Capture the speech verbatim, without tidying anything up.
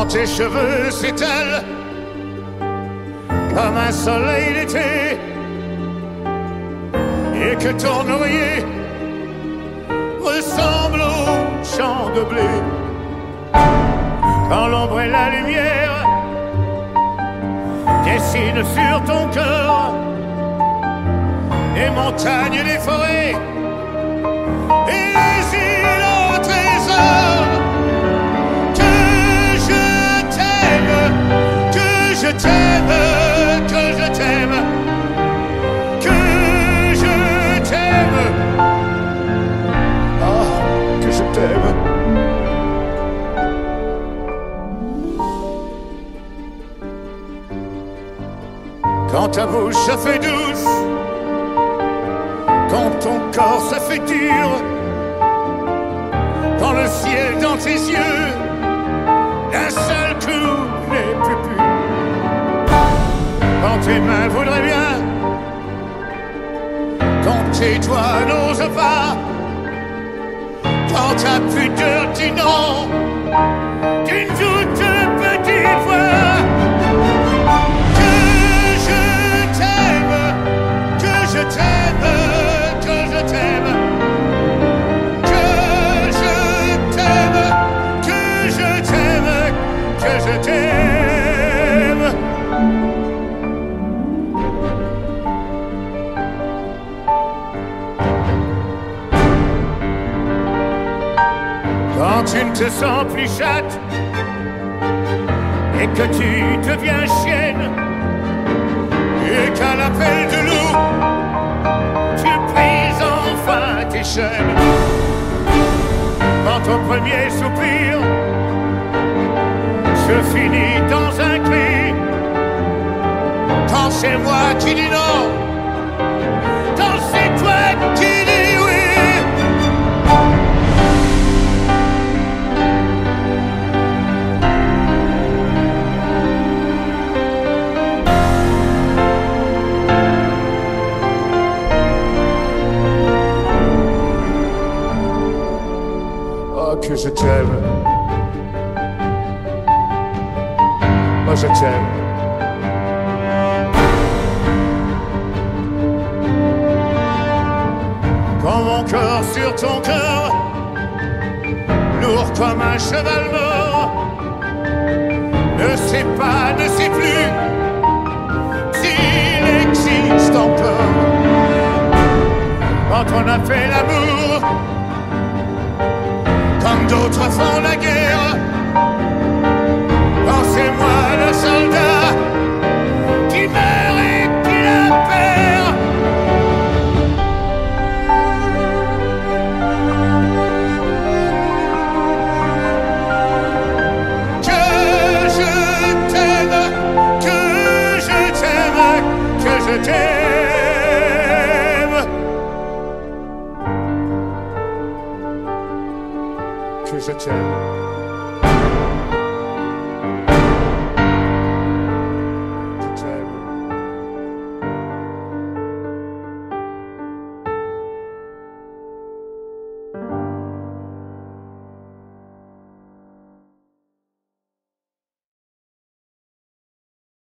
quand tes cheveux s'étalent comme un soleil d'été, et que ton oreiller ressemble au champ de blé. Quand l'ombre et la lumière dessinent sur ton cœur les montagnes, les forêts et les îles au trésor. Que je t'aime, que je t'aime, que je t'aime, que je t'aime, ah, que je t'aime. Quand ta bouche se fait douce, quand ton corps se fait dur, quand le ciel dans tes yeux d'un seul coup n'est plus pur, quand tes mains voudraient bien, quand tes doigts n'osent pas, quand ta pudeur dit non d'une toute petite voix. Que je t'aime, que je t'aime, que je t'aime, que je t'aime, que je t'aime. Quand tu ne te sens plus chatte et que tu deviens chienne, et qu'à l'appel de loup tu brises enfin tes chaînes, quand ton premier soupir se finit dans un cri, quand c'est moi qui dis non, quand c'est toi qui dis oui. Que je t'aime, moi je t'aime. Quand mon corps sur ton cœur, lourd comme un cheval mort, ne sait pas, ne sait plus s'il existe encore. Quand on a fait l'amour comme d'autres font la guerre, quand c'est moi le soldat